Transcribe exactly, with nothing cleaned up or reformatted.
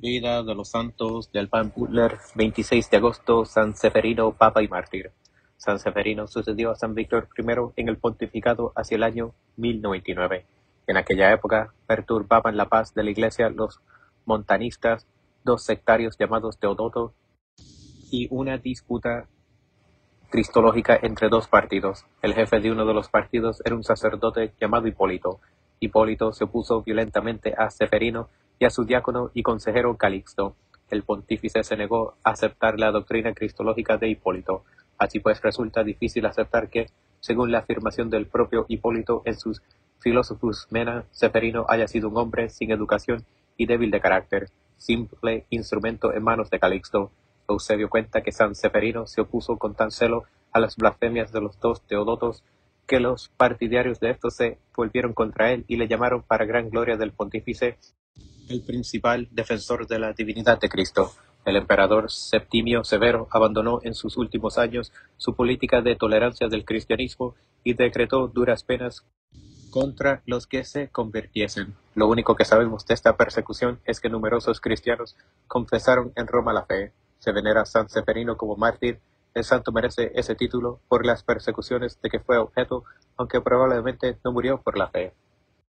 Vida de los santos del Pan Butler, veintiséis de agosto, San Severino, Papa y Mártir. San Severino sucedió a San Víctor primero en el pontificado hacia el año mil noventa y nueve. En aquella época perturbaban la paz de la Iglesia los montanistas, dos sectarios llamados Teodoto, y una disputa cristológica entre dos partidos. El jefe de uno de los partidos era un sacerdote llamado Hipólito. Hipólito se opuso violentamente a Severino y a su diácono y consejero Calixto. El pontífice se negó a aceptar la doctrina cristológica de Hipólito. Así pues resulta difícil aceptar que, según la afirmación del propio Hipólito en sus Philosophus Mena, Severino haya sido un hombre sin educación y débil de carácter, simple instrumento en manos de Calixto. Eusebio cuenta que San Severino se opuso con tan celo a las blasfemias de los dos Teodotos que los partidarios de estos se volvieron contra él y le llamaron, para gran gloria del pontífice, el principal defensor de la divinidad de Cristo. El emperador Septimio Severo abandonó en sus últimos años su política de tolerancia del cristianismo y decretó duras penas contra los que se convirtiesen. Lo único que sabemos de esta persecución es que numerosos cristianos confesaron en Roma la fe. Se venera a San Severino como mártir. El santo merece ese título por las persecuciones de que fue objeto, aunque probablemente no murió por la fe.